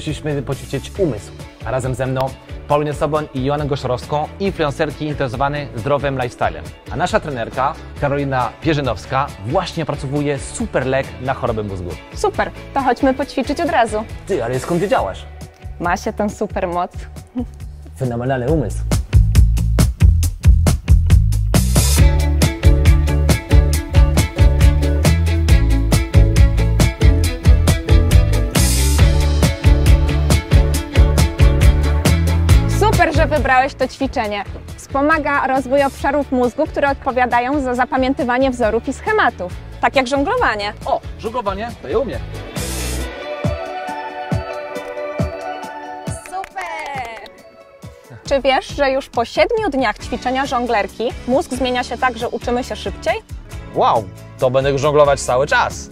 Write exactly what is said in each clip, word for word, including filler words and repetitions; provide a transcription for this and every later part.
przyszliśmy poćwiczyć umysł. A razem ze mną Paulinę Soboń i Joannę Goszorowską, influencerki interesowane zdrowym lifestylem. A nasza trenerka Karolina Pierzynowska właśnie opracowuje super lek na choroby mózgu. Super, to chodźmy poćwiczyć od razu. Ty, ale skąd wiedziałaś? Ma się tę super moc. Fenomenalny umysł. Super, że wybrałeś to ćwiczenie. Wspomaga rozwój obszarów mózgu, które odpowiadają za zapamiętywanie wzorów i schematów. Tak jak żonglowanie. O, żonglowanie? To ja umiem. Super! Czy wiesz, że już po siedmiu dniach ćwiczenia żonglerki mózg zmienia się tak, że uczymy się szybciej? Wow, to będę żonglować cały czas.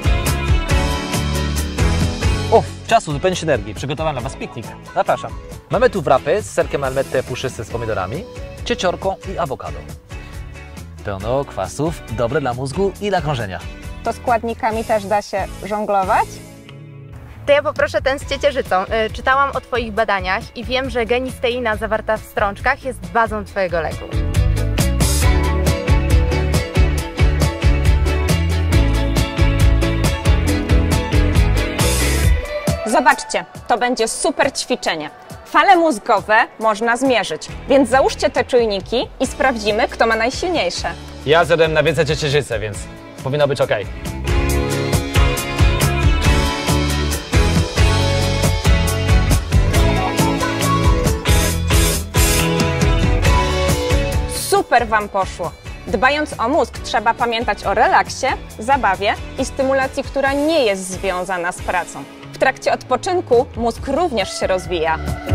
O, czasu, zupełnie energii. Przygotowałem dla Was piknik. Zapraszam. Mamy tu wrapy z serkiem almette puszyste z pomidorami, cieciorką i awokado. Pełno kwasów, dobre dla mózgu i dla krążenia. To składnikami też da się żonglować? To ja poproszę ten z ciecierzycą. Czytałam o Twoich badaniach i wiem, że genisteina zawarta w strączkach jest bazą Twojego leku. Zobaczcie, to będzie super ćwiczenie. Fale mózgowe można zmierzyć, więc załóżcie te czujniki i sprawdzimy, kto ma najsilniejsze. Ja zjadłem na więcej ciecierzycę, więc powinno być ok. Super Wam poszło! Dbając o mózg, trzeba pamiętać o relaksie, zabawie i stymulacji, która nie jest związana z pracą. W trakcie odpoczynku mózg również się rozwija.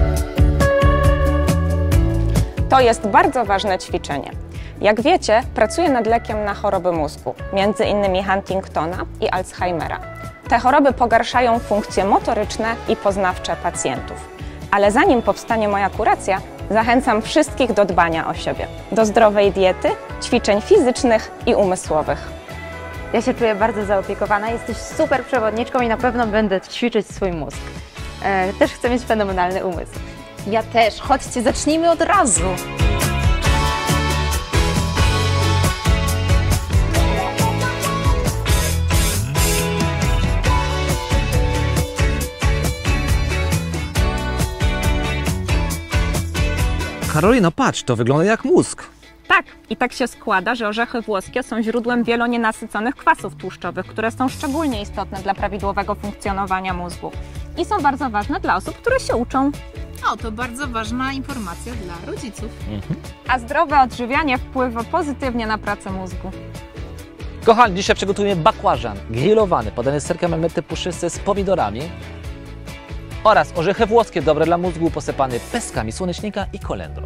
To jest bardzo ważne ćwiczenie. Jak wiecie, pracuję nad lekiem na choroby mózgu, między innymi Huntingtona i Alzheimera. Te choroby pogarszają funkcje motoryczne i poznawcze pacjentów. Ale zanim powstanie moja kuracja, zachęcam wszystkich do dbania o siebie, do zdrowej diety, ćwiczeń fizycznych i umysłowych. Ja się czuję bardzo zaopiekowana, jesteś super przewodniczką i na pewno będę ćwiczyć swój mózg. E, też chcę mieć fenomenalny umysł. Ja też. Chodźcie, zacznijmy od razu. Karolino, patrz, to wygląda jak mózg. Tak, i tak się składa, że orzechy włoskie są źródłem wielonienasyconych kwasów tłuszczowych, które są szczególnie istotne dla prawidłowego funkcjonowania mózgu i są bardzo ważne dla osób, które się uczą. O, to bardzo ważna informacja dla rodziców. Mhm. A zdrowe odżywianie wpływa pozytywnie na pracę mózgu. Kochani, dzisiaj przygotujemy bakłażan grillowany, podany z serkiem almette puszyste z pomidorami oraz orzechy włoskie dobre dla mózgu posypane peskami słonecznika i kolendrą.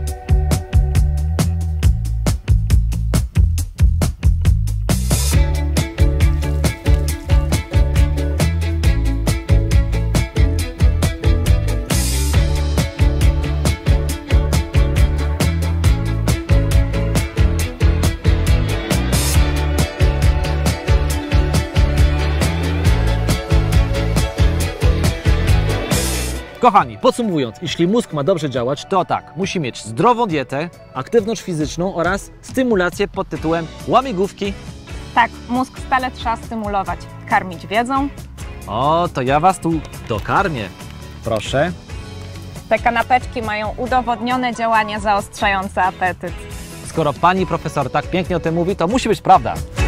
Kochani, podsumowując, jeśli mózg ma dobrze działać, to tak, musi mieć zdrową dietę, aktywność fizyczną oraz stymulację pod tytułem łamigłówki. Tak, mózg stale trzeba stymulować, karmić wiedzą. O, to ja Was tu dokarmię. Proszę. Te kanapeczki mają udowodnione działanie zaostrzające apetyt. Skoro pani profesor tak pięknie o tym mówi, to musi być prawda.